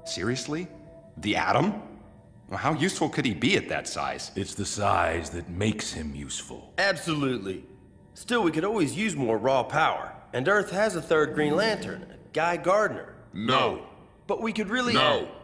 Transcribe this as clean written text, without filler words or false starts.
Seriously? The Atom? Well, how useful could he be at that size? It's the size that makes him useful. Absolutely. Still, we could always use more raw power. And Earth has a third Green Lantern, Guy Gardner. No. But we could really... No.